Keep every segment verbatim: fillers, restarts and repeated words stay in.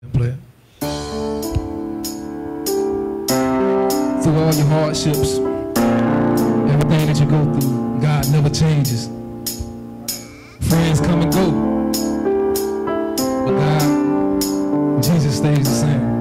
Play. Through all your hardships, everything that you go through, God never changes. Friends come and go, but God, Jesus stays the same.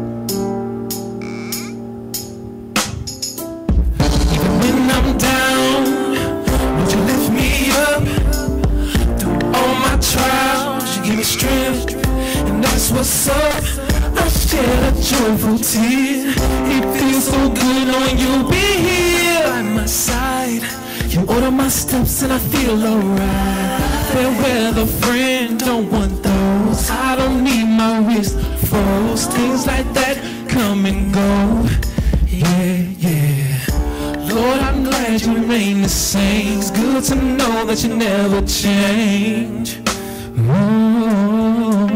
Even when I'm down, won't you lift me up? Through all my trials, you give me strength. And that's what's up. I shed a joyful tear. It feels so good knowing you'll be here by my side. You order my steps and I feel alright. Farewell, the friend, don't want those. I don't need my wrist froze. Things like that come and go. Yeah, yeah. Lord, I'm glad you remain the same. It's good to know that you never change. Mm-hmm.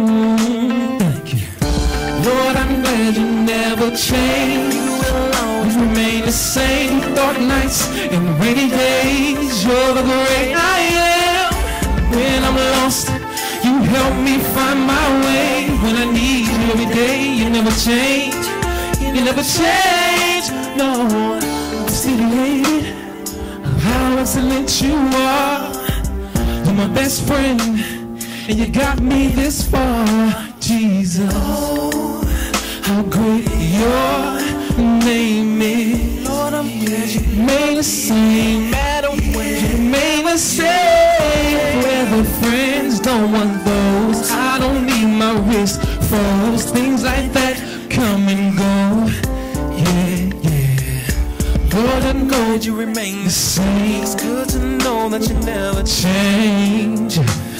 Lord, I'm glad you never change. You will always remain the same. Dark nights and rainy days, you're the great I am. When I'm lost, you help me find my way. When I need you every day, you never change. You never change, no. I'm still elated of how excellent you are. You're my best friend, and you got me this far, Jesus. Oh, how great your name is. Lord, I'm glad you remain the same. Matter when you remain the same. Forever friends, don't want those. I don't need my wrist froze. Things like that come and go. Yeah, yeah. Lord, I know you remain the same. It's good to know that you never change.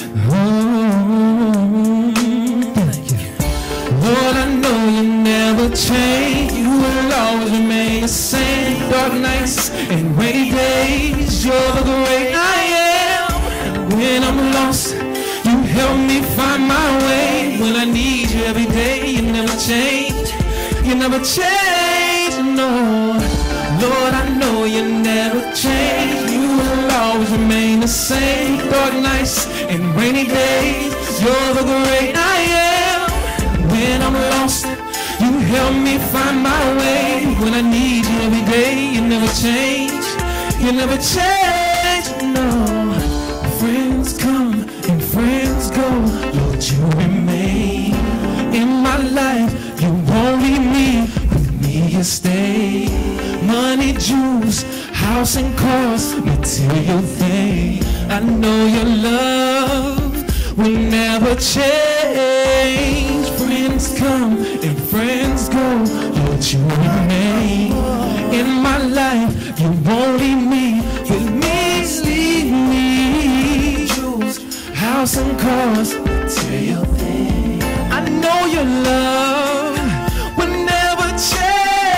Oh, thank you. Lord, I know you never change. You will always remain the same. Dark nights and rainy days, you're the great I am. When I'm lost, you help me find my way. When I need you every day, you never change. You never change, no. Lord, I know you never change. You will always remain the same. Dark nights and rainy days, you're the great I am. When I'm lost, you help me find my way. When I need you every day, you never change. You never change, no. Friends come and friends go, Lord, you remain in my life. You won't leave me, with me you stay. Money, jewels, house and cars, material thing. I know your love will never change. Friends come and friends go, Lord, you remain in my life. You won't leave me, with me leave me. Jewels, house and cars, material thing. I know your love will never change.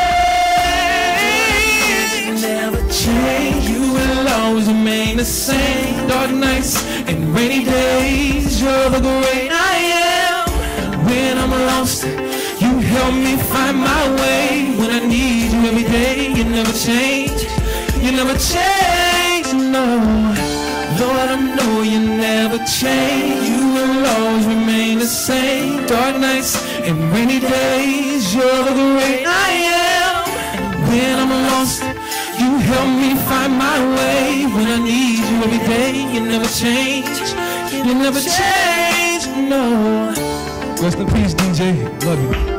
Never change. You will always remain the same. Dark nights and rainy days, you're the great I am. When I'm lost, you help me find my way. When I need you every day, you never change. You never change, no. Lord, I know you never change. You will always remain the same. Dark nights and rainy days, you're the great I am. When I'm lost, you help me find my way. When I need you every day, you never change. You never change, no. Rest in peace, D J. Love you.